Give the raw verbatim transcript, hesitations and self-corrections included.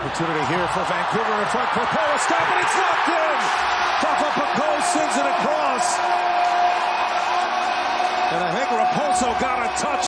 Opportunity here for Vancouver in front. Popola stop, and it's knocked in. Popola sends it across. And I think Raposo got a touch.